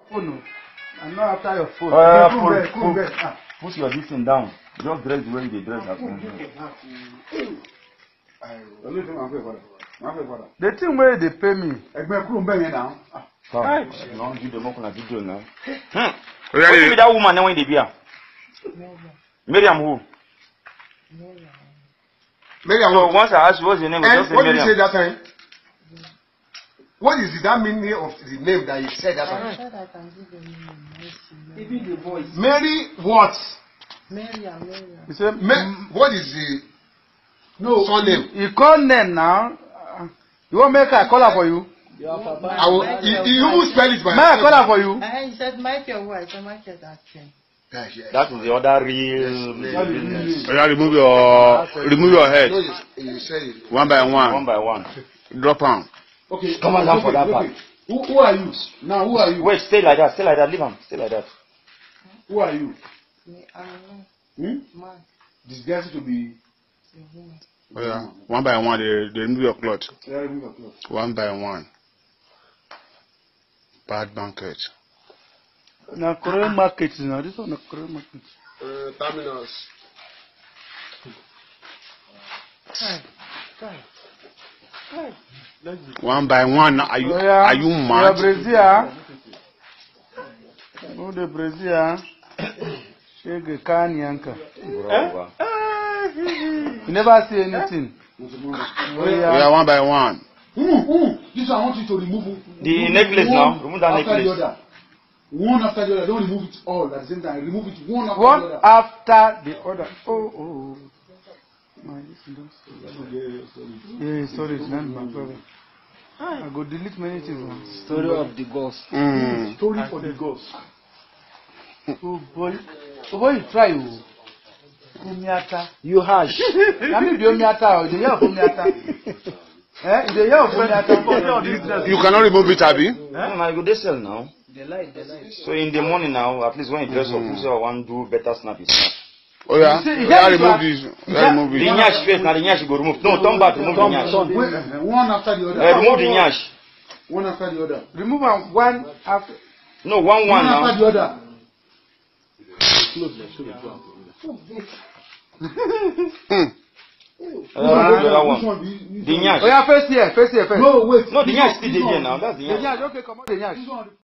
phone. I'm not after your phone. Put your this thing down. Just dress the way you dress. The thing where they pay me. No, you don't want to video now. Who that woman now in the beer? Miriam who? Miriam. So once I ask you what's your name, and what did you say that time? What is that meaning of the name that you said that time? I said I can give the name. Even the voice. Mary what? Miriam. You say, What is the surname? You call name now. You want make I call her for you? You will spell it by May I call her for you? He said Michael who? I said Michael that thing. That is the other real business. Remove your head. No, you said it. One by one. One by one. Drop on. Okay. Come on down for that part. Who are you? Now who are you? Wait, stay like that. Stay like that. Leave him. Stay like that. Who are you? I'm Man. Disguised to be. Oh, yeah. One by one, they remove your clothes. One by one. Bad banquet. Now, Korean market now. This one, Korean market. Terminus. One by one. Are you mad? Brazil. No, the Brazil. Shege Kanyanka. You never see anything. Yeah, one by one. This I want you to remove. The necklace now. Remove that necklace. One after the other. Don't remove it all at the same time. Remove it one One after the other. Oh. My, yeah, sorry, it's not my problem. I go delete many things. Story of the ghost. Story for the ghost. Oh boy, you try you. Umiata. You harsh. I mean, the Umiata or the year of Umiata. The year of Umiata. You cannot remove it, Abby. I go they sell now. The light. So in the morning now, at least when you dress up, you say I want to do better snap. Oh yeah, remove this. Remove it. The nyash face, now the nyash go remove. No, turn back, remove the nyash. One after the other. Remove the nyash. One after the other. Remove one after. No, one now. One after the other. The nyash. Oh yeah, face here. No, wait. No, the nyash still there now. That's the nyash. Okay, come on, the nyash.